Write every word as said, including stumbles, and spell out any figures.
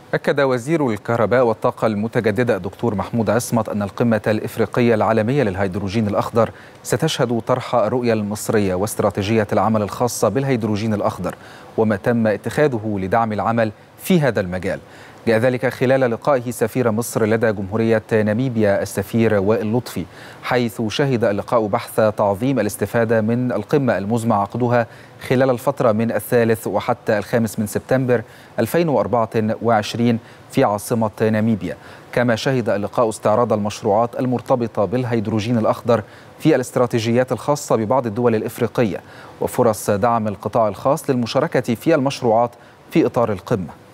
أكد وزير الكهرباء والطاقة المتجددة الدكتور محمود عصمت أن القمة الإفريقية العالمية للهيدروجين الأخضر ستشهد طرح الرؤية المصرية واستراتيجية العمل الخاصة بالهيدروجين الأخضر وما تم اتخاذه لدعم العمل في هذا المجال. جاء ذلك خلال لقائه سفير مصر لدى جمهورية ناميبيا السفير وائل لطفي، حيث شهد اللقاء بحث تعظيم الاستفادة من القمة المزمع عقدها خلال الفترة من الثالث وحتى الخامس من سبتمبر ألفين وأربعة وعشرين في عاصمة ناميبيا. كما شهد اللقاء استعراض المشروعات المرتبطة بالهيدروجين الأخضر في الاستراتيجيات الخاصة ببعض الدول الإفريقية وفرص دعم القطاع الخاص للمشاركة في المشروعات في إطار القمة.